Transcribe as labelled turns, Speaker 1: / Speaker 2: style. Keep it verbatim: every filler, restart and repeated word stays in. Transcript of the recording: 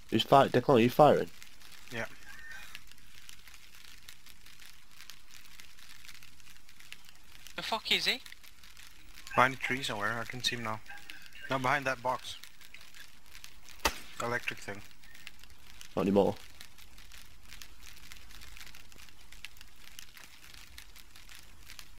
Speaker 1: Who's firing? Declan, are you firing?
Speaker 2: Yeah.
Speaker 3: The fuck is he?
Speaker 2: Behind the tree somewhere, I can see him now. No, behind that box. Electric thing.
Speaker 1: Not anymore.